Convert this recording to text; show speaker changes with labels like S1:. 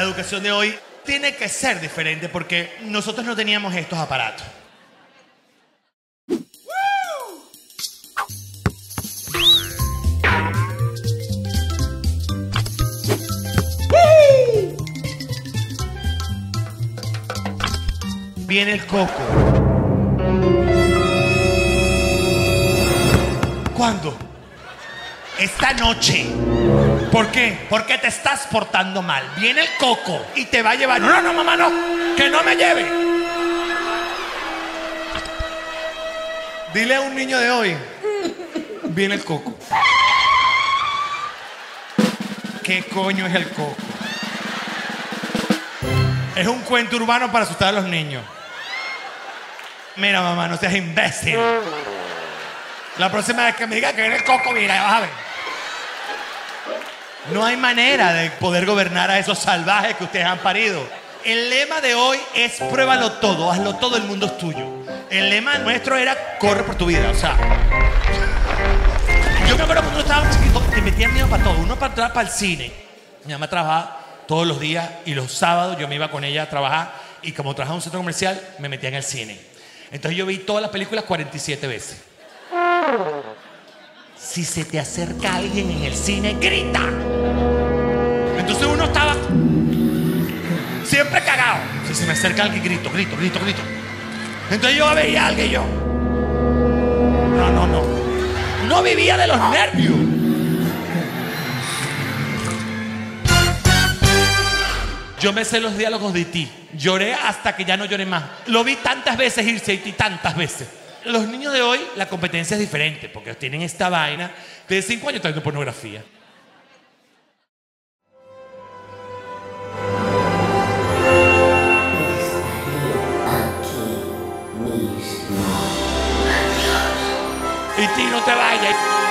S1: La educación de hoy tiene que ser diferente porque nosotros no teníamos estos aparatos. Viene el coco. ¿Cuándo? Esta noche. ¿Por qué? Porque te estás portando mal. Viene el coco y te va a llevar. No, no, mamá, no. Que no me lleve. Dile a un niño de hoy. Viene el coco. ¿Qué coño es el coco? Es un cuento urbano para asustar a los niños. Mira, mamá, no seas imbécil. La próxima vez que me diga que viene el coco, mira, ya vas a ver. No hay manera de poder gobernar a esos salvajes que ustedes han parido. El lema de hoy es pruébalo todo, hazlo todo, el mundo es tuyo. El lema nuestro era corre por tu vida, o sea. Yo me acuerdo cuando uno estaba chiquito, te metían miedo para todo. Uno para entrar para el cine. Mi mamá trabajaba todos los días y los sábados yo me iba con ella a trabajar y como trabajaba en un centro comercial, me metía en el cine. Entonces yo vi todas las películas 47 veces. Si se te acerca alguien en el cine, grita. Entonces uno estaba siempre cagado. Si se me acerca alguien, grito. Entonces yo veía a alguien y yo... No vivía de los nervios. Yo me sé los diálogos de ti. Lloré hasta que ya no lloré más. Lo vi tantas veces irse y tantas veces. Los niños de hoy, la competencia es diferente porque tienen esta vaina de 5 años trayendo pornografía. Y ti no te vayas.